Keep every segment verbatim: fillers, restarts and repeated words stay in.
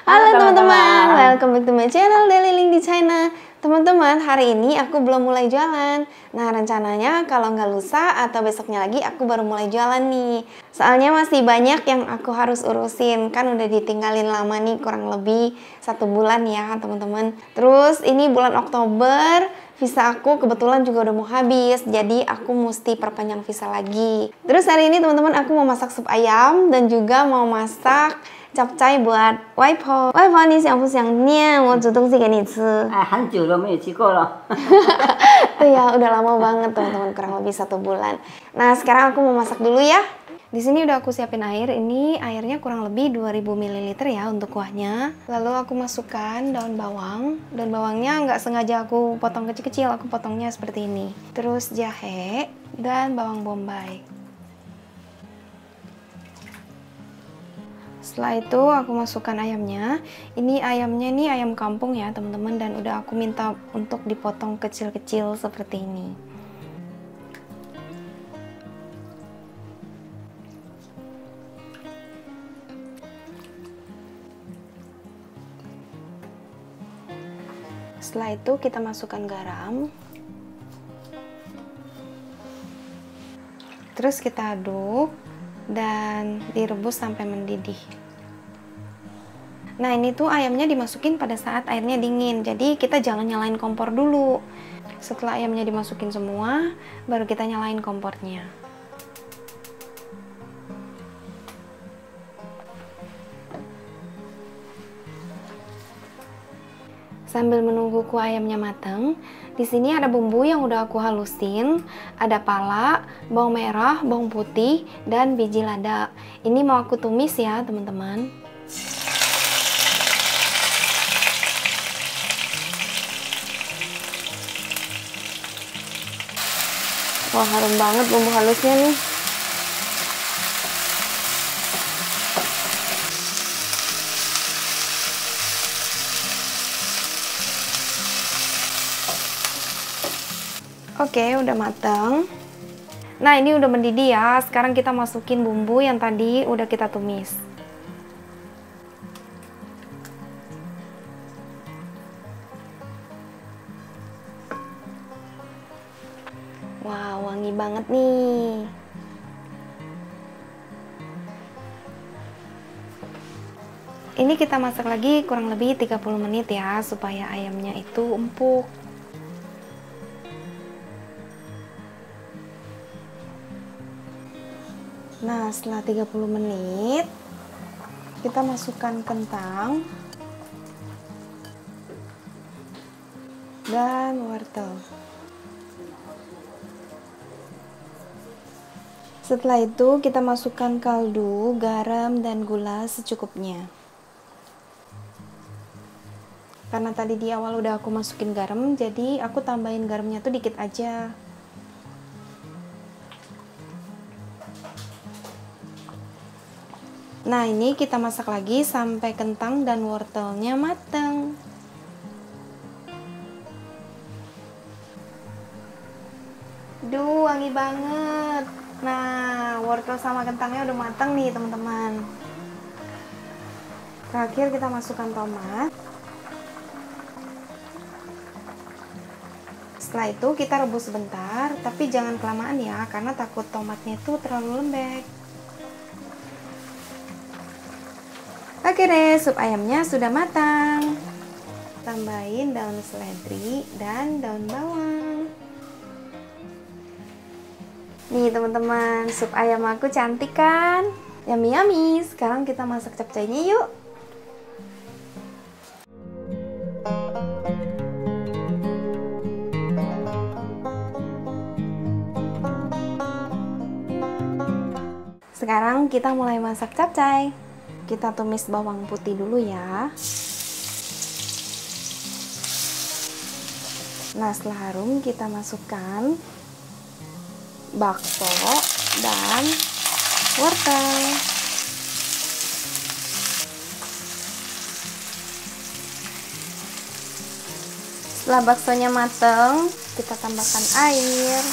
Halo teman-teman, welcome back to my channel Daily Link di China. Teman-teman, hari ini aku belum mulai jualan. Nah, rencananya kalau nggak lusa atau besoknya lagi aku baru mulai jualan nih. Soalnya masih banyak yang aku harus urusin. Kan udah ditinggalin lama nih, kurang lebih satu bulan ya teman-teman. Terus ini bulan Oktober, visa aku kebetulan juga udah mau habis. Jadi aku mesti perpanjang visa lagi. Terus hari ini teman-teman aku mau masak sup ayam dan juga mau masak capcay buat Waipo. Waipo, 你想不想念我煮东西给你吃？ 哎，很久都没有吃过了。 Tuh ya, udah lama banget teman-teman, kurang lebih satu bulan. Nah, sekarang aku mau masak dulu ya. Di sini udah aku siapin air. Ini airnya kurang lebih dua ribu mililiter ya untuk kuahnya. Lalu aku masukkan daun bawang. Daun bawangnya nggak sengaja aku potong kecil-kecil, aku potongnya seperti ini. Terus jahe dan bawang bombay. Setelah itu aku masukkan ayamnya. Ini ayamnya nih ayam kampung ya teman-teman, dan udah aku minta untuk dipotong kecil-kecil seperti ini. Setelah itu kita masukkan garam. Terus kita aduk dan direbus sampai mendidih. Nah, ini tuh ayamnya dimasukin pada saat airnya dingin. Jadi kita jangan nyalain kompor dulu. Setelah ayamnya dimasukin semua, baru kita nyalain kompornya. Sambil menunggu kuah ayamnya matang, di sini ada bumbu yang udah aku halusin. Ada pala, bawang merah, bawang putih, dan biji lada. Ini mau aku tumis ya teman-teman. Wah, harum banget bumbu halusnya nih. Oke, udah matang. Nah, ini udah mendidih ya. Sekarang kita masukin bumbu yang tadi udah kita tumis. Wow, wangi banget nih. Ini kita masak lagi kurang lebih tiga puluh menit ya, supaya ayamnya itu empuk. Nah, setelah tiga puluh menit, kita masukkan kentang dan wortel. Setelah itu, kita masukkan kaldu, garam, dan gula secukupnya. Karena tadi di awal udah aku masukin garam, jadi aku tambahin garamnya tuh dikit aja. Nah, ini kita masak lagi sampai kentang dan wortelnya matang. Duh, wangi banget. Nah, wortel sama kentangnya udah matang nih teman-teman. Terakhir kita masukkan tomat. Setelah itu kita rebus sebentar, tapi jangan kelamaan ya, karena takut tomatnya itu terlalu lembek. Oke deh, sup ayamnya sudah matang. Tambahin daun seledri dan daun bawang. Nih teman-teman, sup ayam aku cantik kan? Yummy yummy. Sekarang kita masak capcaynya yuk. Sekarang kita mulai masak capcay. Kita tumis bawang putih dulu ya. Nah, setelah harum kita masukkan bakso dan wortel. Setelah baksonya mateng, kita tambahkan air.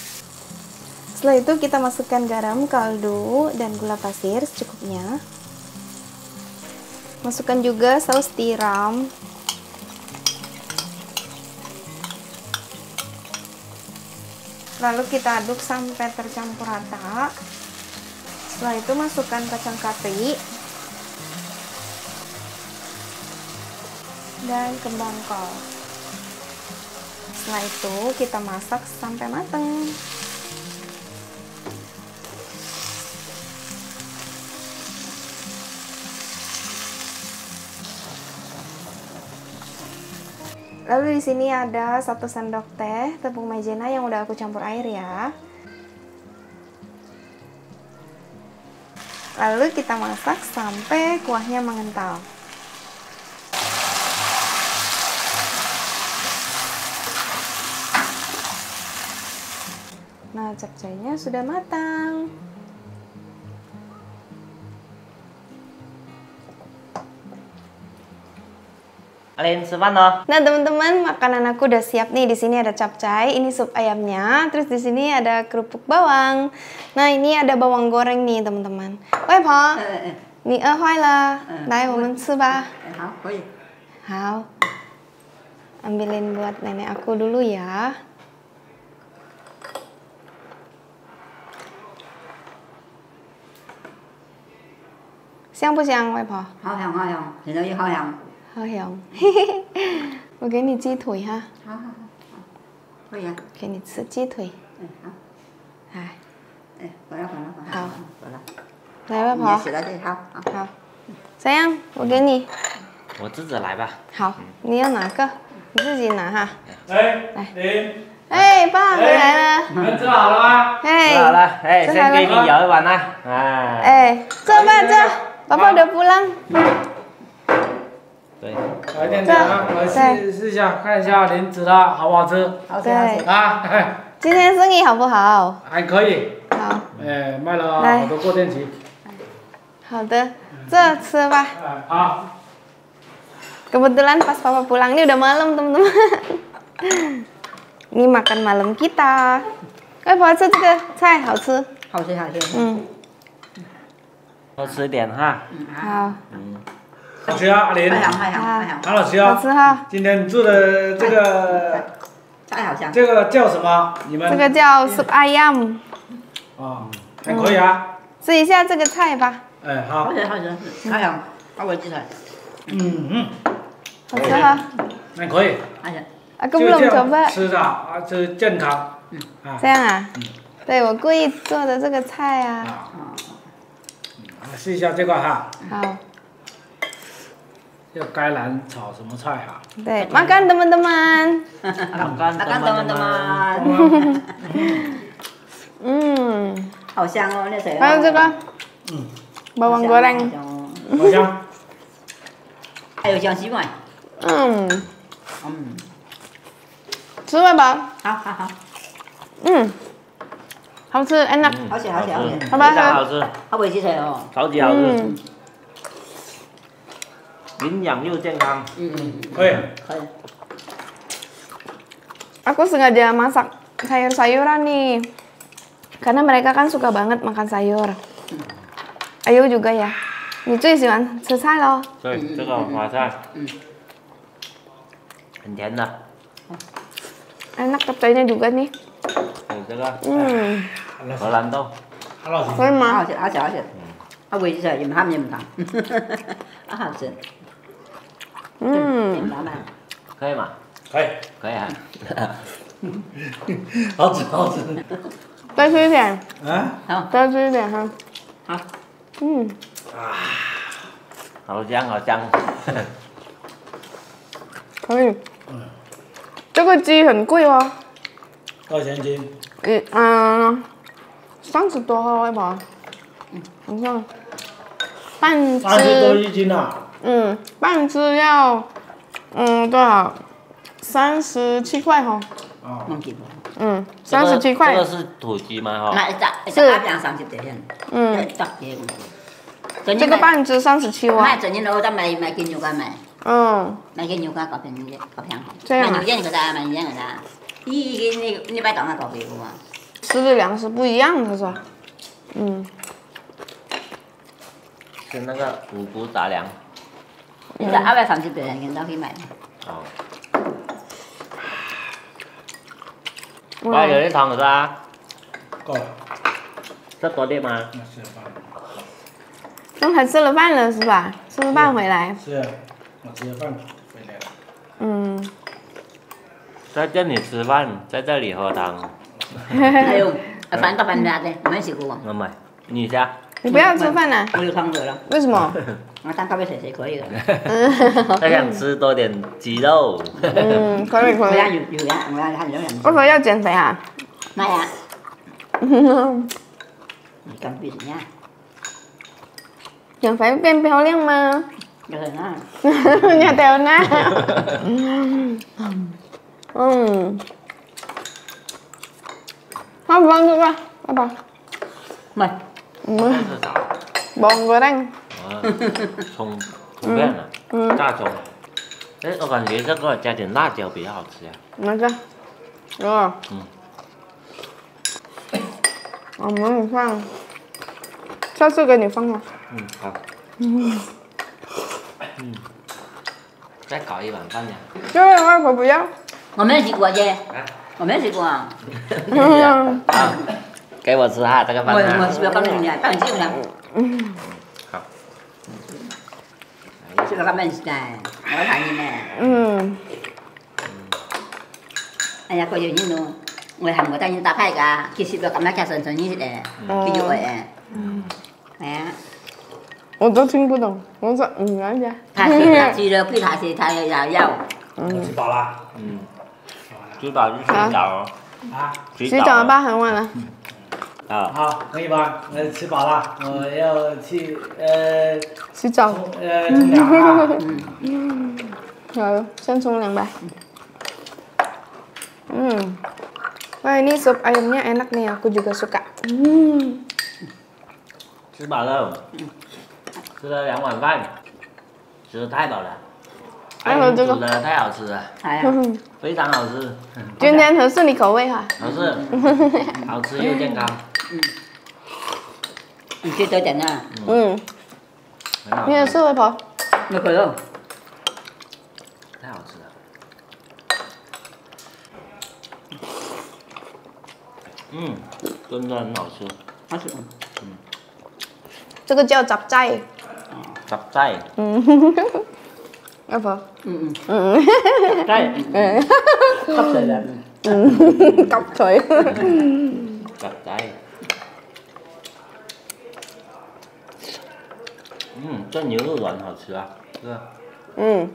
Setelah itu kita masukkan garam, kaldu, dan gula pasir secukupnya. Masukkan juga saus tiram. Lalu kita aduk sampai tercampur rata. Setelah itu masukkan kacang kapri dan kembang kol. Setelah itu kita masak sampai matang. Lalu di sini ada satu sendok teh tepung maizena yang udah aku campur air ya. Lalu kita masak sampai kuahnya mengental. Nah, capcaynya sudah matang. Alin,吃饭了。 Nah, teman-teman, makanan aku udah siap nih. Di sini ada capcay, ini sup ayamnya, terus di sini ada kerupuk bawang. Nah, ini ada bawang goreng nih, teman-teman. Wei Po, 你饿坏了，来我们吃吧。 好，可以。 好， ambilin buat nenek aku dulu ya.香不香，外婆？ 好香，好香，现在也好香。 好香，我给你鸡腿哈， 好好好，可以啊。 给你吃鸡腿。 嗯，好。 哎， 哎，过来，过来，过来。 好， 过来。 来，外婆。 你吃到这里，好。好。 好，这样我给你。 我自己来吧。 好，你要哪个？你自己拿哈。 哎， 来林， 哎，爸回来了。 你们吃好了吗？ 哎， 吃好了，哎， 吃好了先给你舀一碗啦。哎， 哎，坐吧坐，爸爸udah pulang。 对， 来店长啊，来试试一下，看一下莲子的好不好吃好吃，好吃。 啊？哎， 今天生意好不好？ 还可以， 好， 哎，卖了来好多过电器。 好的，这吃吧。 哎，好， Kebetulan pas papa pulang, ini udah malam teman-teman. Ini makan malam kita. Eh, 好吃这个菜好吃。 好吃，好吃。 嗯， 多吃点哈。 好， 嗯， 好吃啊，阿林， 好香，好香，好香。 很好吃好啊。 吃哈。 今天做的这个菜好香。 这个叫什么？你们这个叫 sup ayam， 啊，还可以啊。 试一下这个菜吧。 哎，好好，吃，好吃，好香，好味鸡腿。 嗯嗯， 好吃哈。 还可以。 好吃。 Aku 这个 belum 这样 coba。 吃的啊，这健康。啊这样啊？对，我故意做的这个菜啊。 啊，试一下这个哈， 好， 要甘蓝炒什么菜哈？ 对，makan teman-teman。 makan Makan teman-teman. Hmm. 好香哦，那谁？ 还有这个嗯， bawang goreng。 好香。 还有江西麦。 嗯， 嗯， 吃吧吧。 好好好， 嗯，好吃，enak。 好吃，好吃，好吃。 好吧， 非常好吃， 好味鸡腿哦。 超级好吃， 嗯， 营养又健康。 嗯嗯， 可以。 可以。 Aku sengaja masak sayur-sayuran nih, karena mereka kan suka banget makan sayur. Ayu juga ya, 你最喜欢吃菜咯？ 对，这个华菜， 嗯， 很甜的。 Enak capcaynya juga nih. 有这个 Hmm, 荷兰豆， 好老师。 keren 好 mah. 吃，好吃，好吃。好味鸡腿，也含也不糖，啊好吃。 Hmm, 老板， 可以吗？ 可以。 可以啊。 好吃，好吃。 再吃一点， 啊？ 好， 再吃一点哈。 好。 嗯， 好香，好香。 可以。这个鸡很贵哦， 多少钱一斤？ 嗯嗯，三十多号，外婆。你看，半三十多只， 一斤啊！ 嗯，半只要，嗯，多少？三十七块哈。 啊， 弄几个？ 嗯，三十七块这。个是土鸡吗？哈。 那一扎一扎阿两三十块钱， 嗯， 一扎几个？ 这个半只三十七哦。 買整年佬得買買件牛肝買， 嗯， 買件牛肝夠平啲，夠平。 這樣啊買牛筋嗰咋，買牛筋嗰咋？依件呢呢擺檔係夠平嘅喎。 吃的粮食不一样，他说。嗯， 是那个五谷杂粮。 Kita awal sampai berapa kita khi mày. Ờ. Bao giờ đến thằng người ta? Có. Rất có đêm mà. 刚才吃了饭了是吧？吃了饭回来。 是，我吃了饭回来了。 嗯。 在这里吃饭，在这里喝汤。 还有，饭到饭面的，没吃过。 那么，你家？ 你不要吃饭啊？ 我有汤喝了。 为什么？ 我当咖啡谁谁可以的。 他想吃多点鸡肉。 嗯，可以可以。 我家有有呀，我家还有人。 为什么要减肥啊？ 妈呀！你干屁事呀？ 减肥变漂亮吗？ 有人啊。 nhà tèo na. Ừ. Không vâng được rồi. Bà bà. Mày. Bông vừa đánh. 葱葱片啊，炸葱。哎，我感觉这个加点辣椒比较好吃呀。 哪个？这个。 嗯。 我们你放，下次给你放了。 嗯，好。嗯。嗯。再搞一碗饭呀。 这个外婆不要。 我没吃过耶。我没吃过。啊， 给我吃哈，这个饭。 我我是不要放进去，放进去了。 嗯。好。 这个饭没吃的，我看你们。 嗯。 哎呀，có nhiều như nó, người Hàn người ta như ta phải cả, khi xịt vào cảm giác cha sần sần như thế này, ví dụ vậy. Nè. 我都听不懂，我说嗯人家。 他是他吃了，亏他是他要要。 吃饱了。 嗯。吃饱就洗澡哦。 啊。 洗澡吧，很晚了。 啊。 好，可以吧？我吃饱了，我要去呃。 洗澡。 呃，冲凉啊。 嗯。好，先冲凉吧。Hmm. Wah ini sup ayamnya enak nih, aku juga suka. Hmm. 吃饱了，吃了两碗饭，吃的太饱了。 还有这个煮的太好吃了，非常好吃。 今天合适你口味哈。 合适，好吃又健康。 嗯。你吃多点啊。 嗯。你也是外婆。 没可能。 太好吃了。嗯，真的很好吃。 好吃。 嗯。 这个叫杂菜。 杂菜。 嗯。外婆。 嗯嗯。 嗯。 杂菜。嗯。cắp trời là. 嗯，cắp trời。 杂菜。嗯，这牛肉软好吃啊，是吧？ 嗯。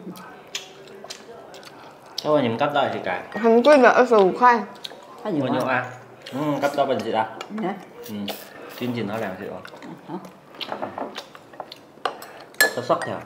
要不你们cắp到一起改？ 很贵的，二十五块。 太牛了。啊。嗯，cắp到bên chị à? Ừ, chương trình nó làm gì rồi? Nó sắp theo.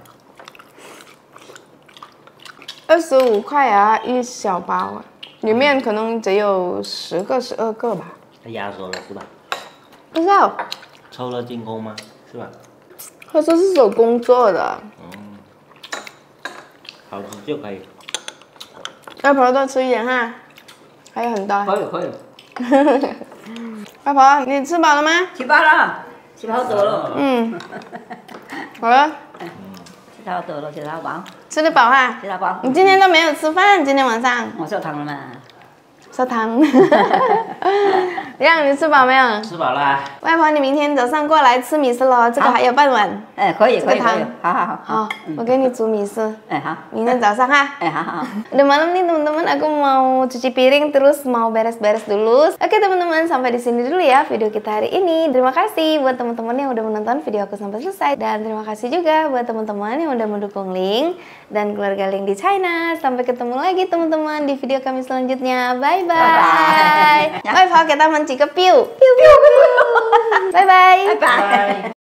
二十五块啊，一小包啊，里面可能只有十个、十二个吧。 它压缩了是吧？ 不知道。 抽了进攻吗？是吧？ 它这是手工做的。 嗯，好吃就可以。 外婆多吃一点哈，还有很多。 可以可以。 外婆，你吃饱了吗？ 吃饱了，吃好多了。 嗯，好了。 吃好多了，吃好饱。 吃得饱哈？ 吃得饱。 你今天都没有吃饭，今天晚上。 我烧汤了嘛。 烧汤。亮，你吃饱没有？ 吃饱了。 外婆，你明天早上过来吃米丝喽，这个还有半碗。 哎，可以可以可以。 好好好。 好，我给你煮米丝。 哎好。 明天早上哈。 哎好好。 Udah malam nih teman-teman, aku mau cuci piring terus mau beres-beres dulu. Oke teman-teman, sampai di sini dulu ya video kita hari ini. Terima kasih buat teman-teman yang udah menonton video aku sampai selesai, dan terima kasih juga buat teman-teman yang udah mendukung Link dan keluarga Link di China. Sampai ketemu lagi teman-teman di video kami selanjutnya. Bye bye. Bye bye. Kita menci ke piu. Piu piu piu. Bye bye. Bye bye.